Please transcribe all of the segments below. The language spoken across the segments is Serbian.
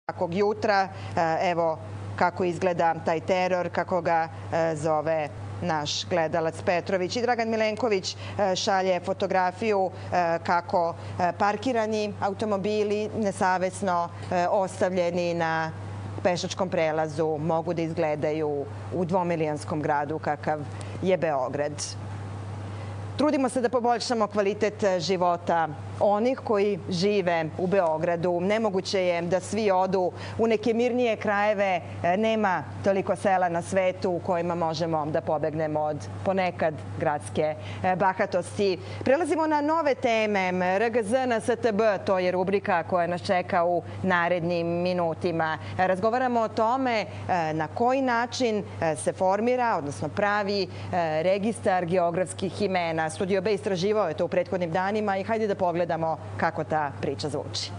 svakog jutra. Evo kako izgleda taj teror, kako ga zove naš gledalac Petrović. I Dragan Milenković šalje fotografiju kako parkirani automobili nesavesno ostavljeni na pešačkom prelazu mogu da izgledaju u dvomilionskom gradu kakav je Beograd. Trudimo se da poboljšamo kvalitet života onih koji žive u Beogradu. Nemoguće je da svi odu u neke mirnije krajeve. Nema toliko sela na svetu u kojima možemo da pobegnemo od ponekad gradske bahatosti. Prelazimo na nove teme. RGZ na STB, to je rubrika koja nas čeka u narednim minutima. Razgovaramo o tome na koji način se formira, odnosno pravi registar geografskih imena. Studio B istraživao je to u prethodnim danima i hajde da pogledamo kako ta priča zvuči.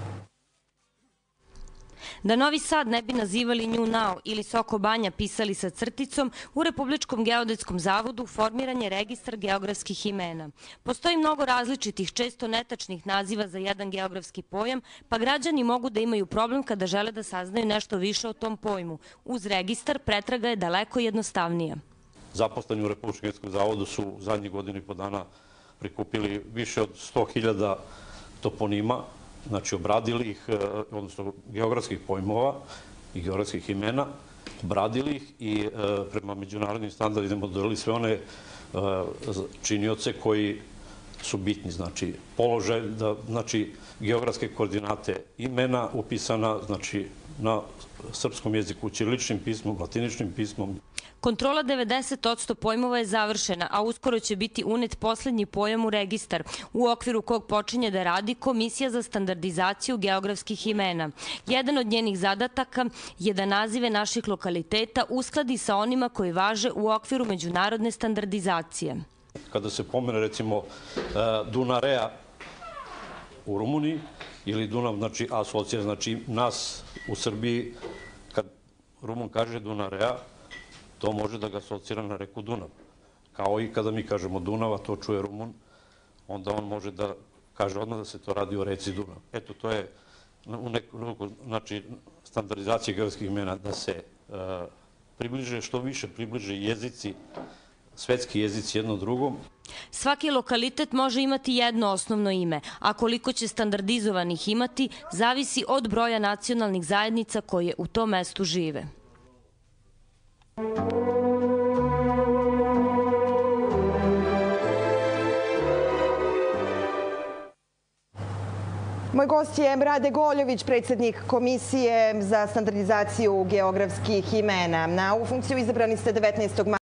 Da Novi Sad ne bi nazivali Nju Nao ili Soko Banja pisali sa crticom, u Republičkom geodetskom zavodu formiran je registar geografskih imena. Postoji mnogo različitih, često netačnih naziva za jedan geografski pojam, pa građani mogu da imaju problem kada žele da saznaju nešto više o tom pojmu. Uz registar pretraga je daleko jednostavnija. Zaposleni u Republičkom geodetskom zavodu su zadnjih godinu i po dana prikupili više od 100.000 toponima, znači obradili ih, odnosno geografskih pojmova i geografskih imena, obradili ih i prema međunarodnim standardima dodali sve one činioce koji su bitni, znači položaj, znači geografske koordinate imena upisana, znači na srpskom jeziku, ćiriličnim pismom, latiničnim pismom. Kontrola 90% pojmova je završena, a uskoro će biti unet poslednji pojam u registar, u okviru kog počinje da radi Komisija za standardizaciju geografskih imena. Jedan od njenih zadataka je da nazive naših lokaliteta uskladi sa onima koji važe u okviru međunarodne standardizacije. Kada se pomene, recimo, Dunarea u Rumuniji ili Dunav, znači asocija, znači nas u Srbiji, kad Rumun kaže Dunarea, to može da ga asocira na reku Dunav. Kao i kada mi kažemo Dunava, to čuje Rumun, onda on može da kaže odmah da se to radi o reci Dunav. Eto, to je znači, standardizacija geografskih imena, da se približe, što više približe jezici, svetski jezici jedno drugom. Svaki lokalitet može imati jedno osnovno ime, a koliko će standardizovanih imati, zavisi od broja nacionalnih zajednica koje u tom mestu žive. Moj gost je Rade Goljović, predsjednik Komisije za standardizaciju geografskih imena. Na ovu funkciju izabrani ste 19.